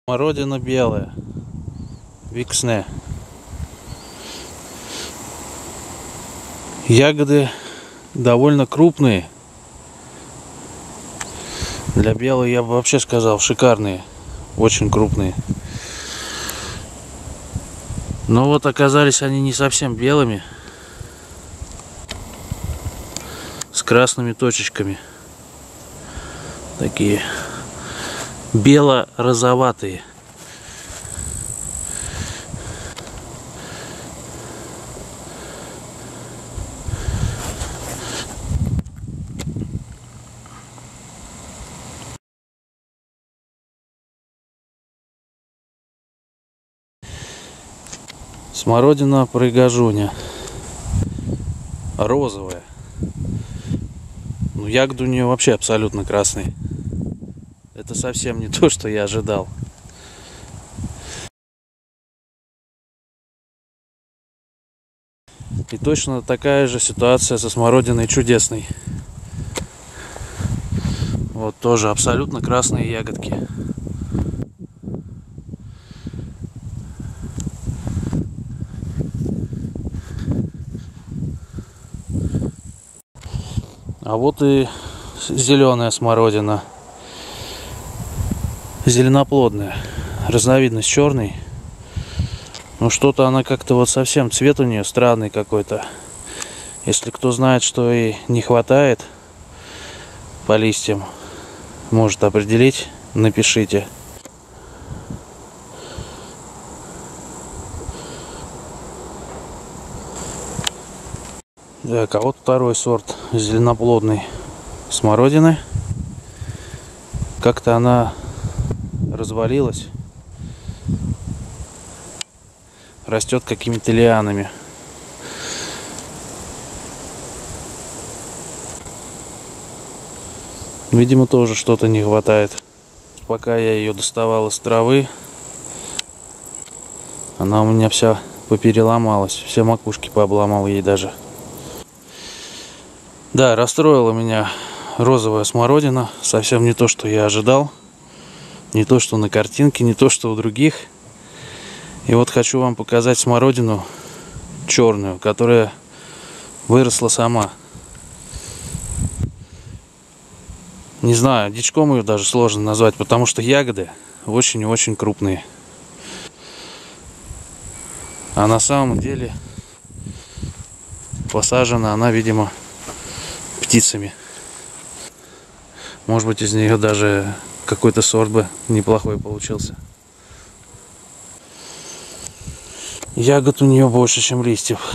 Смородина белая, Виксне. Ягоды довольно крупные. Для белой я бы вообще сказал шикарные, очень крупные. Но вот оказались они не совсем белыми, с красными точечками. Такие бело-розоватые. Смородина прыгажуня, розовая. Ну, ягоды у нее вообще абсолютно красные. Это совсем не то, что я ожидал. И точно такая же ситуация со смородиной чудесной. Вот тоже абсолютно красные ягодки. А вот и зеленая смородина. Зеленоплодная. Разновидность черный. Но что-то она как-то вот совсем цвет у нее странный какой-то. Если кто знает, что ей не хватает по листьям, может определить, напишите. Так, а вот второй сорт зеленоплодной смородины. Как-то она развалилась. Растет какими-то лианами. Видимо, тоже что-то не хватает. Пока я ее доставал из травы, она у меня вся попереломалась. Все макушки пообломал ей даже. Да, расстроила меня розовая смородина. Совсем не то, что я ожидал. Не то, что на картинке, не то, что у других. И вот хочу вам показать смородину черную, которая выросла сама. Не знаю, дичком ее даже сложно назвать, потому что ягоды очень и очень крупные. А на самом деле посажена она, видимо, птицами. Может быть, из нее даже какой-то сорт бы неплохой получился. Ягод у нее больше, чем листьев.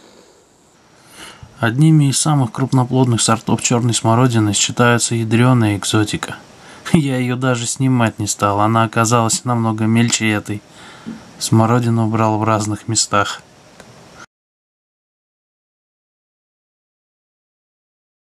Одними из самых крупноплодных сортов черной смородины считается ядреная экзотика. Я ее даже снимать не стал, она оказалась намного мельче этой. Смородину брал в разных местах.